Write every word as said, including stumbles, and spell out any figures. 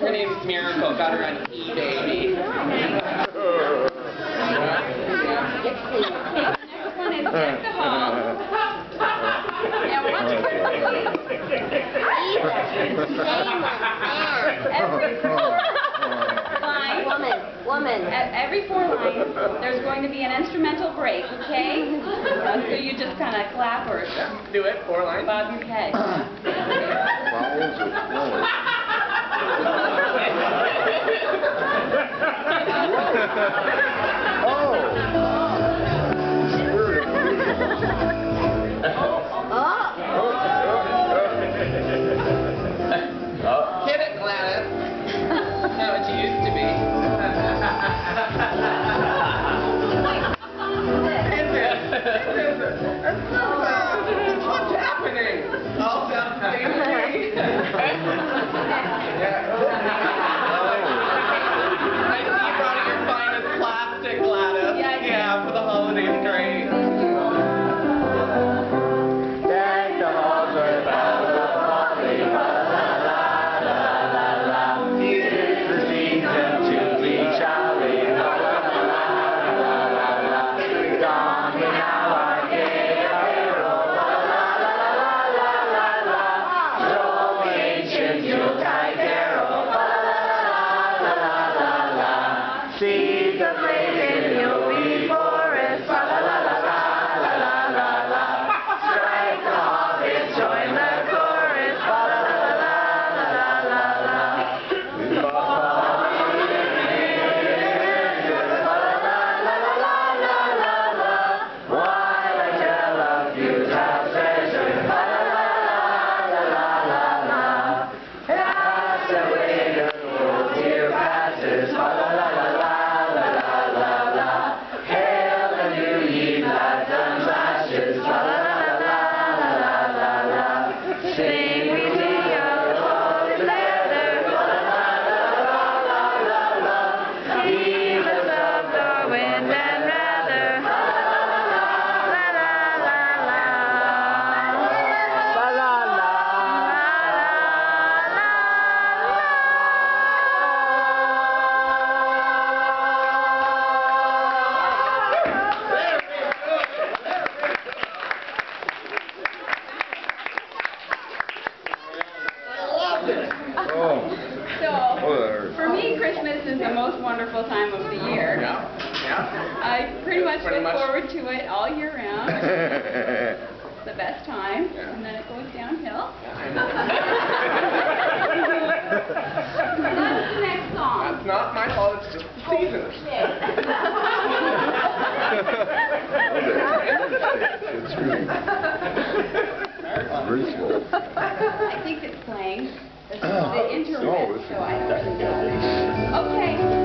Her name's Miracle. Got her on E-Baby. Next one is Deck the Hall. Now watch carefully. Every four lines, Woman, woman. at every four lines, there's going to be an instrumental break, okay? Uh, so you just kind of clap or Do it. Four lines. bob your head. Vowels or flowers? Oh! Hit it, Gladys. Not what you used to be. Is it? Is it? What's happening? All down safely. I see you brought your finest plastic, Gladys. Yeah, I did. Yeah, for the holiday straight. Deck the halls with boughs of holly, la la la la la la. It is the season to be jolly, la la la la la la. Donning our gay apparel, la la la la la la la. Stroll the ancient Yuletide carol, la la la la la la. See the blazing Yulee forest, la la la la la la la la. Strike the hobbits, join the chorus, la la la la la la la la. La la la la la la la la. While I tell of Utah treasure, la la la la la la la. Pass away the old year passes, la la la la la la la la. Hail the new ye lads and lashes, la la la la la la la la. Sing we sing of clothes leather, la la la la la la la. Heave us of the wind and rather, la la la la la la la. La la la Oh. So, Oh, for me, Christmas is the most wonderful time of the year. Yeah. Yeah. I pretty much Pretty look much. forward to it all year round. there. It's the best time, Yeah. and then it goes downhill. I know. That's the next song. That's not my fault. It's just the season. It's really, it's graceful. I think it's playing. This is the Oh, interlude, this is so I don't technical. know. Okay.